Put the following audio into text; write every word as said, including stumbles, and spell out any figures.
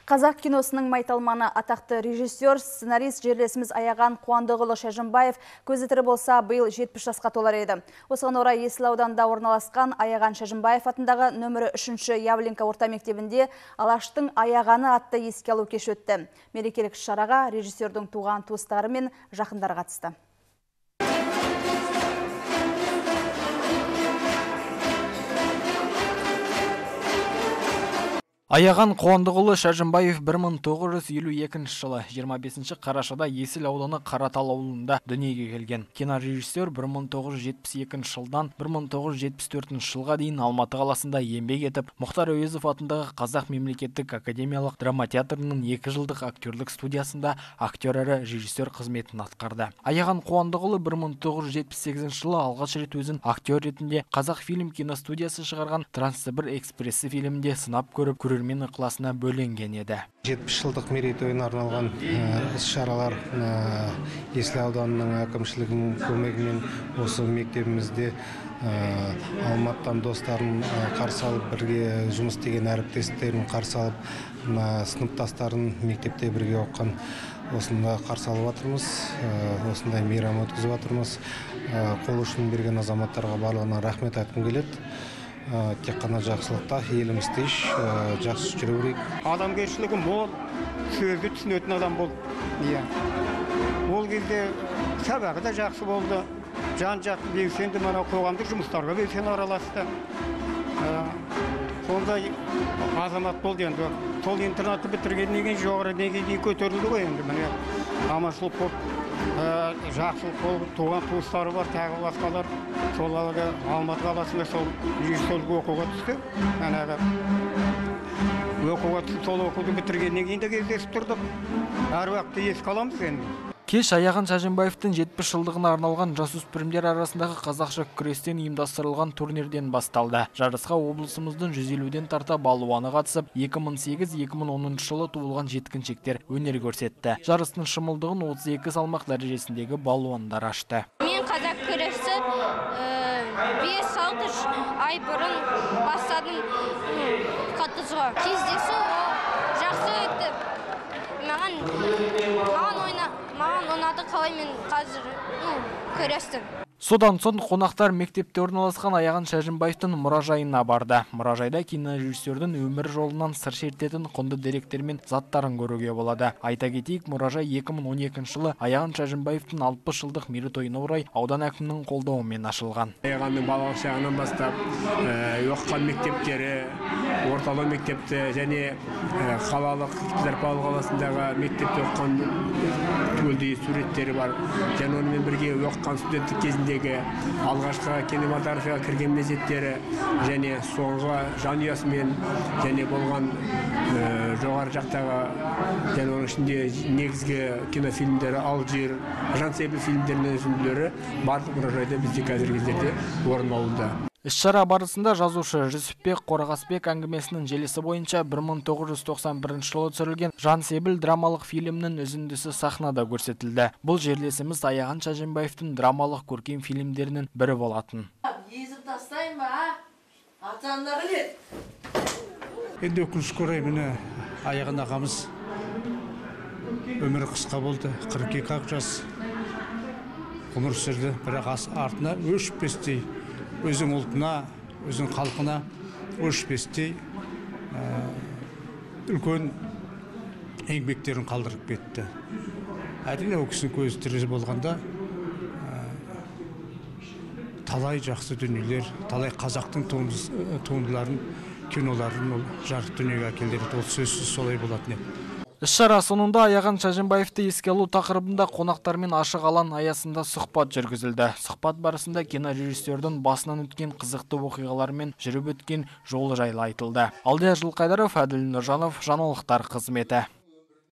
Қазақ киносының майталманы атақты режиссер, сценарист жерлесіміз Аяған Қуандығұлы Шәжімбаев көзі тірі болса, биыл жетпіс жасқа толар еді. Осыған орай Есіл ауданында орналасқан Аяған Шәжімбаев атындағы нөмірі үшінші Явленка орта мектебінде Алаштың аяғаны атты еске алу кеші өтті. Мерекелік шараға режиссердің туған туыстары мен жақындары қатысты. Аяған Қуандығұлы Шәжімбаев бір мың тоғыз жүз елу екінші жылы жиырма бесінші қарашада Есіл ауданы Қаратал ауылында дүниеге келген. Кинорежиссер бір мың тоғыз жүз жетпіс екінші жылдан бір мың тоғыз жүз жетпіс төртінші жылға дейін Алматы қаласында еңбек етіп, Мұхтар Әуезов атындағы Қазақ мемлекеттік академиялық драма театрының екі жылдық актерлік студиясында актер әрі режиссер қызметін атқарды. Аяған Қуандығұлы бір мың тоғыз жүз жетпіс сегізінші жылы алғаш рет өзін актер ретінде Қазақфильм киностудиясы шығарған Транссібір экспрессы фильмінде сынап көріп, көрермен ықыласына бөленген еді. жетпіс жылдық мерейтойына арналған іс-шаралар Есіл ауданының әкімшілігінің көмегімен осы мектебімізде Алматыдан достарын қарсы алып, бірге жұмыс істеген әріптестерін қарсы алып, сыныптастарын мектепте бірге оқыған осында қарсы алып жатырмыз, осындай мейрам өткізіп жатырмыз. Қол ұшын берген азаматтарға барлығына рахмет айтқым келеді. Тек қана жақсылықта, елімізде жақсы жүре берейік. Адамгершілігі мол, сөзді түсінетін адам бол. Ол кезде сабағы да жақсы болды. Жан-жақты белсенді мана қоғамдық жұмыстарға белсенді араласты. Сондай азамат болды енді. Сол интернатты бітіргеннен кейін жоғары деңгейге көтерілді ғой енді. Міне аманшылық болып, жақсылық болып, туған туыстары бар, тағы басқалар. Сол Алматы қаласында сол режиссерлік оқуға түсті. Оқуға түсті, сол оқуды бітіргеннен кейін де кездесіп тұрдық. Әр уақытта еске аламыз енді. Кеш Аяған Шәжімбаевтың жетпіс жылдығына арналған жасөспірімдер арасындағы қазақша күрестен ұйымдастырылған турнирден басталды. Жарысқа облысымыздың жүз елуден тарта балуаны қатысып, екі мың сегіз екі мың оныншы жылы туылған жеткіншектер өнер көрсетті. Жарыстың шымылдығын отыз екі салмақ дәрежесіндегі балуандар ашты. Мен қазақ күресі бес алты ай бұрын бастадым қатысуға. Кездесу жақсы өтті. Маған ойна Маған ұнады, қалай мен қазір көрестім. Содан соң қонақтар мектепте орналасқан Аяған Шәжімбаевтың мұражайына барды. Мұражайда кинорежиссердің өмір жолынан сыр шертетін құнды деректер мен заттарын көруге болады. Айта кетейік, мұражай екі мың он екінші жылы Аяған Шәжімбаевтың алпыс жылдық мерейтойына орай аудан әкімінің қолдауымен ашылған. Аяғанның балалық шағынан бастап оқыған мектептері, орталық мектепті және қалалық Петропавл қаласындағы мектепте оқыған түгелдей суреттері бар. Және онымен бірге оқыған студенттік кезінде алғашқы кинематографияға кірген мезеттері және соңғы жанұясымен және болған жоғары жақтағы және оның ішінде негізгі кинофильмдері Алжир, Жансебіл фильмдерінің үзінділері барлық мұражайда бізде қазіргі кездерде орын алуда. Іс-шара барысында жазушы Жүсіпбек Қорғасбек әңгімесінің желісі бойынша бір мың тоғыз жүз тоқсан бірінші жылы түсірілген Жансебіл драмалық фильмнің үзіндісі сахнада көрсетілді. Бұл жерлесіміз Аяған Шәжімбаевтың драмалық көркем фильмдерінің бірі болатын. Езіп тастайын ба? Атандағы лет? Енді өкінішке орай міне Аяған ағамыз өмірі қысқа болды, қырық екі ақ жас ғұмыр сүрді, бірақ артына өшпестей өзің ұлтына, өзің халқына өшпестей үлкен еңбектерін қалдырып кетті. Әрине ол кісінің көзі тірі болғанда талай жақсы дүниелер, талай қазақтың туындыларын, киноларын жарық дүниеге әкелді. Ол сөзсіз солай болатын еді. Іс-шара соңында Аяған Шәжімбаевты еске алу тақырыбында қонақтармен ашық алаң аясында сұхбат жүргізілді. Сұхбат барысында кинорежиссердің басынан өткен қызықты оқиғалар мен жүріп өткен жолы жайлы айтылды. Алдияр Жылқайдаров, Әділ Нұржанов, жаңалықтар қызметі.